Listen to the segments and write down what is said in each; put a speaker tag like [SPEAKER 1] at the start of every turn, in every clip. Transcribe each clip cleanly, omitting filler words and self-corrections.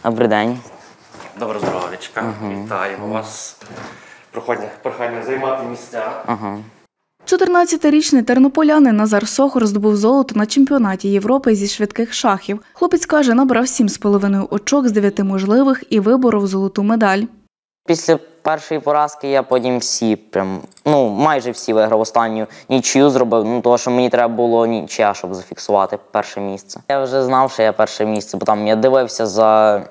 [SPEAKER 1] Добрий день.
[SPEAKER 2] Доброго здоров'ячка. Вітаємо вас. Прохання займати місця.
[SPEAKER 3] 14-річний тернополянин Назар Сохор здобув золото на чемпіонаті Європи зі швидких шахів. Хлопець каже, набрав 7,5 очок з 9 можливих і виборов золоту медаль.
[SPEAKER 1] Після першої поразки я потім майже всі виграв. Останню нічию зробив, тому що мені треба було нічия, щоб зафіксувати перше місце. Я вже знав, що я перше місце, бо там я дивився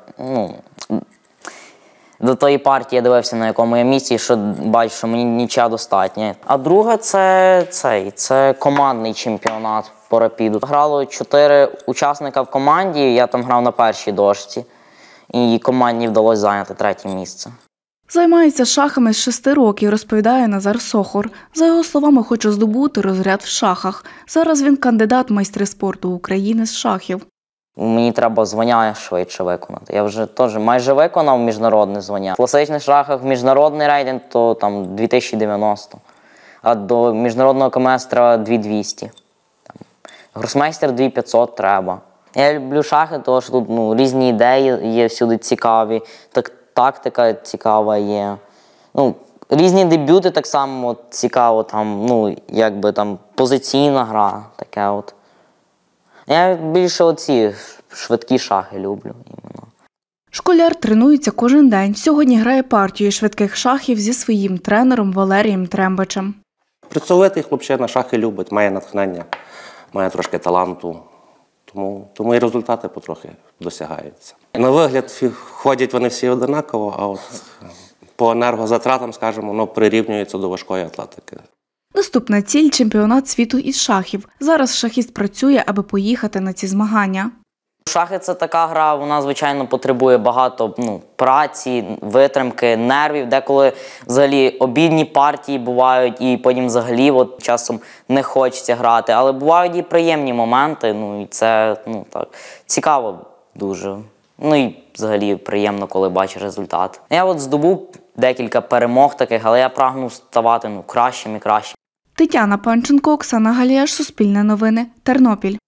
[SPEAKER 1] до тої партії я дивився, на якому я місці, що бачу, що мені нічия достатньо. А друга це командний чемпіонат по рапіду. Грало 4 учасника в команді, я там грав на першій дошці. І команді вдалося зайняти 3-е місце.
[SPEAKER 3] Займається шахами з 6 років, розповідає Назар Сохор. За його словами, хоче здобути розряд в шахах. Зараз він кандидат в майстри спорту України з шахів.
[SPEAKER 1] Мені треба звання швидше виконати. Я вже теж майже виконав міжнародне звання. В класичних шахах міжнародний рейтинг то там 2090, а до міжнародного КМС треба 2200. Гросмейстер 2500 треба. Я люблю шахи, тому що тут різні ідеї є всюди цікаві, тактика цікава є. Різні дебюти так само цікаво, позиційна гра, таке от. Я більше оці швидкі шахи люблю.
[SPEAKER 3] Школяр тренується кожен день. Сьогодні грає партію швидких шахів зі своїм тренером Валерієм Трембачем.
[SPEAKER 2] Працьовитий хлопчина шахи любить, має натхнення, має трошки таланту. Тому і результати потрохи досягаються. На вигляд ходять вони всі однаково, а от по енергозатратам, скажімо, прирівнюються до важкої атлетики.
[SPEAKER 3] Наступна ціль – чемпіонат світу із шахів. Зараз шахіст працює, аби поїхати на ці змагання.
[SPEAKER 1] Шахи – це така гра, вона, звичайно, потребує багато праці, витримки, нервів. Деколи взагалі обідні партії бувають і потім взагалі часом не хочеться грати. Але бувають і приємні моменти, і це цікаво дуже. І взагалі приємно, коли бачиш результат. Я здобув декілька перемог таких, але я прагну ставати кращим і кращим.
[SPEAKER 3] Тетяна Панченко, Оксана Галіяш, Суспільне новини, Тернопіль.